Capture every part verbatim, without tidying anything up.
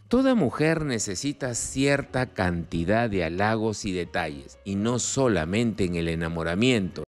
Toda mujer necesita cierta cantidad de halagos y detalles, y no solamente en el enamoramiento.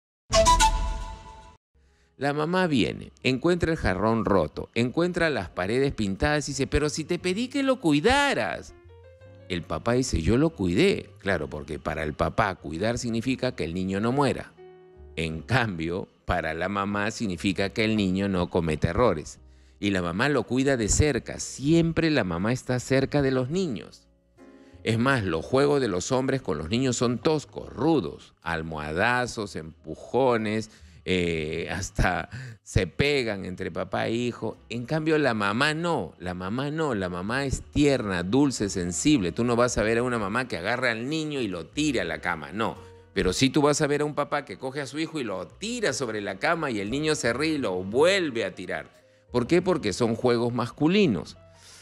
La mamá viene, encuentra el jarrón roto, encuentra las paredes pintadas y dice, pero si te pedí que lo cuidaras. El papá dice, yo lo cuidé. Claro, porque para el papá cuidar significa que el niño no muera. En cambio, para la mamá significa que el niño no cometa errores. Y la mamá lo cuida de cerca. Siempre la mamá está cerca de los niños. Es más, los juegos de los hombres con los niños son toscos, rudos, almohadazos, empujones, eh, hasta se pegan entre papá e hijo. En cambio, la mamá no, la mamá no, la mamá es tierna, dulce, sensible. Tú no vas a ver a una mamá que agarra al niño y lo tira a la cama, no. Pero sí tú vas a ver a un papá que coge a su hijo y lo tira sobre la cama y el niño se ríe y lo vuelve a tirar. ¿Por qué? Porque son juegos masculinos.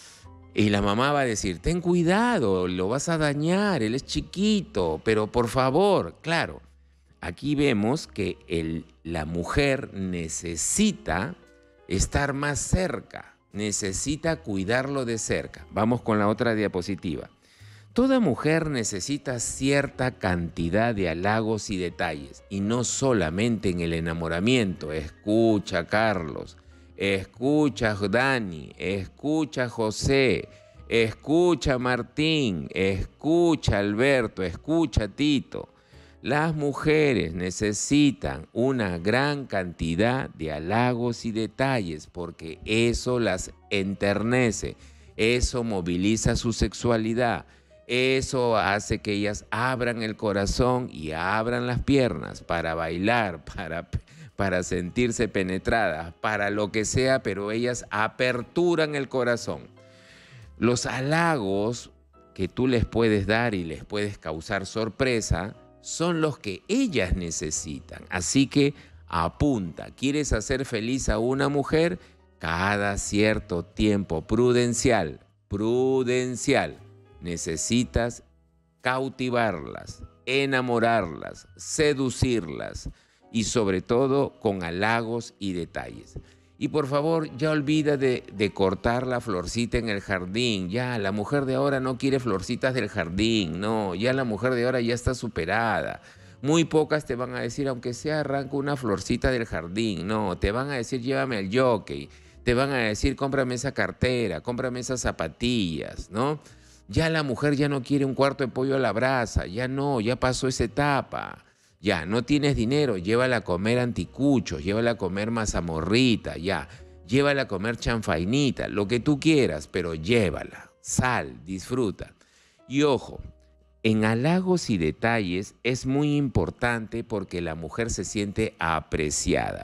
Y la mamá va a decir, ten cuidado, lo vas a dañar, él es chiquito, pero por favor, claro. Aquí vemos que el, la mujer necesita estar más cerca, necesita cuidarlo de cerca. Vamos con la otra diapositiva. Toda mujer necesita cierta cantidad de halagos y detalles, y no solamente en el enamoramiento. Escucha, Carlos, escucha, Dani, escucha, José, escucha, Martín, escucha, Alberto, escucha, Tito. Las mujeres necesitan una gran cantidad de halagos y detalles porque eso las enternece, eso moviliza su sexualidad, eso hace que ellas abran el corazón y abran las piernas para bailar, para, para sentirse penetradas, para lo que sea, pero ellas aperturan el corazón. Los halagos que tú les puedes dar y les puedes causar sorpresa son los que ellas necesitan. Así que apunta, ¿quieres hacer feliz a una mujer? Cada cierto tiempo, prudencial, prudencial, necesitas cautivarlas, enamorarlas, seducirlas y sobre todo con halagos y detalles. Y por favor, ya olvida de, de cortar la florcita en el jardín. Ya, la mujer de ahora no quiere florcitas del jardín. No, ya la mujer de ahora ya está superada. Muy pocas te van a decir, aunque sea arranca una florcita del jardín. No, te van a decir, llévame al jockey. Te van a decir, cómprame esa cartera, cómprame esas zapatillas, ¿no? Ya la mujer ya no quiere un cuarto de pollo a la brasa. Ya no, ya pasó esa etapa. Ya, no tienes dinero, llévala a comer anticuchos, llévala a comer mazamorrita, ya. Llévala a comer chanfainita, lo que tú quieras, pero llévala. Sal, disfruta. Y ojo, en halagos y detalles es muy importante porque la mujer se siente apreciada.